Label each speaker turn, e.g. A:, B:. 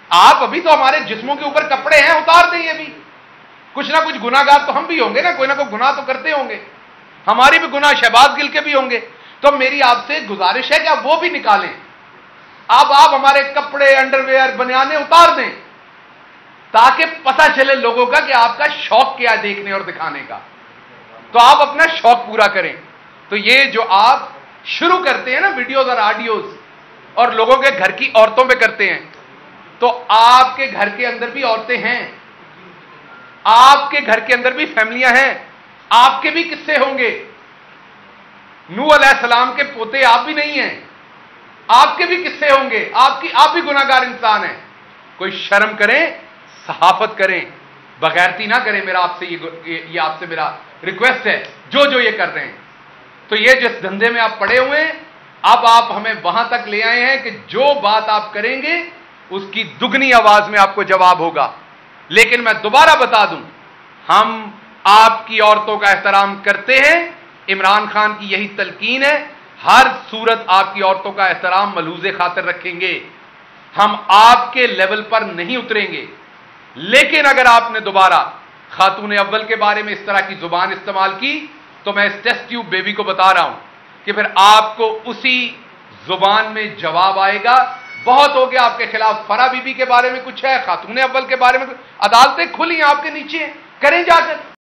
A: आप अभी तो हमारे जिस्मों के ऊपर कपड़े हैं, उतार दें ये भी। कुछ ना कुछ गुनाहगार तो हम भी होंगे ना, कोई ना कोई गुनाह तो करते होंगे, हमारी भी गुनाह शहबाज गिल के भी होंगे। तो मेरी आपसे गुजारिश है कि आप वो भी निकालें। अब आप हमारे कपड़े, अंडरवेयर, बनियाने उतार दें, ताकि पता चले लोगों का कि आपका शौक क्या है देखने और दिखाने का। तो आप अपना शौक पूरा करें। तो ये जो आप शुरू करते हैं ना वीडियोस और ऑडियोज, और लोगों के घर की औरतों पे करते हैं, तो आपके घर के अंदर भी औरतें हैं, आपके घर के अंदर भी फैमिलियां हैं, आपके भी किस्से होंगे। नूह अलैहिस्सलाम के पोते आप भी नहीं हैं, आपके भी किस्से होंगे, आप भी गुनाहगार इंसान हैं। कोई शर्म करें, सहाफत करें, बगैरती ना करें। मेरा आपसे ये आपसे मेरा रिक्वेस्ट है, जो ये कर रहे हैं। तो ये जिस धंधे में आप पड़े हुए हैं, अब आप हमें वहां तक ले आए हैं कि जो बात आप करेंगे उसकी दुगनी आवाज में आपको जवाब होगा। लेकिन मैं दोबारा बता दूं, हम आपकी औरतों का एहतराम करते हैं, इमरान खान की यही तलकीन है, हर सूरत आपकी औरतों का एहतराम मलहूज़े खातिर रखेंगे। हम आपके लेवल पर नहीं उतरेंगे। लेकिन अगर आपने दोबारा खातून अव्वल के बारे में इस तरह की जुबान इस्तेमाल की, तो मैं इस टेस्ट ट्यूब बेबी को बता रहा हूं कि फिर आपको उसी जुबान में जवाब आएगा। बहुत हो गया आपके खिलाफ, फरा बीबी के बारे में कुछ है, खातून अव्वल के बारे में कुछ, अदालतें खुली आपके नीचे, करें जाकर।